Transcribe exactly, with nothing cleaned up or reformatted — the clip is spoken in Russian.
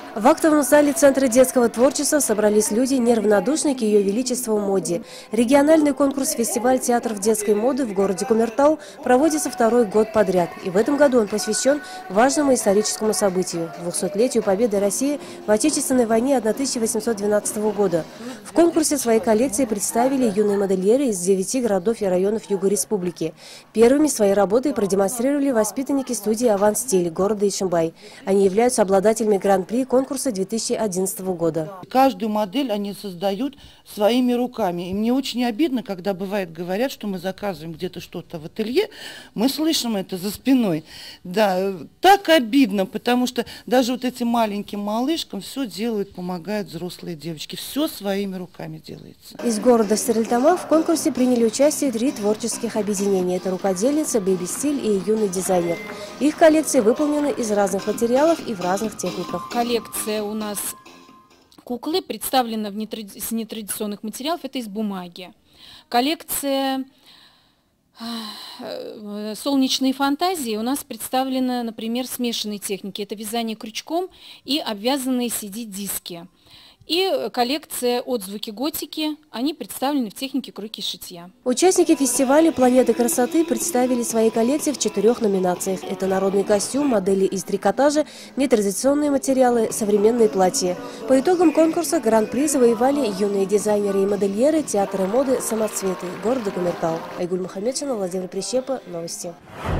В актовом зале Центра детского творчества собрались люди, неравнодушные к ее величеству моде. Региональный конкурс-фестиваль театров детской моды в городе Кумертау проводится второй год подряд. И в этом году он посвящен важному историческому событию – двухсотлетию победы России в Отечественной войне тысяча восемьсот двенадцатого года. В конкурсе свои коллекции представили юные модельеры из девяти городов и районов Юга Республики. Первыми свои работы продемонстрировали воспитанники студии «Аванстиль» города Ишимбай. Они являются обладателями гран-при конкурса две тысячи одиннадцатого года. Каждую модель они создают своими руками. И мне очень обидно, когда бывает говорят, что мы заказываем где-то что-то в ателье, мы слышим это за спиной. Да, так обидно, потому что даже вот этим маленьким малышкам все делают, помогают взрослые девочки. Все своими руками делается. Из города Стерлитамак в конкурсе приняли участие три творческих объединения. Это рукодельница, бэби-стиль и юный дизайнер. Их коллекции выполнены из разных материалов и в разных техниках. Коллекция у нас куклы представлена в нетради... с нетрадиционных материалов, это из бумаги. Коллекция солнечные фантазии у нас представлена, например, смешанной техники. Это вязание крючком и обвязанные си ди-диски. И коллекция «Отзвуки готики», они представлены в технике кройки и шитья. Участники фестиваля «Планеты красоты» представили свои коллекции в четырех номинациях. Это народный костюм, модели из трикотажа, нетрадиционные материалы, современные платья. По итогам конкурса гран-при завоевали юные дизайнеры и модельеры театра моды «Самоцветы» города Кумертау. Айгуль Мухаммедшина, Владимир Прищепа. Новости.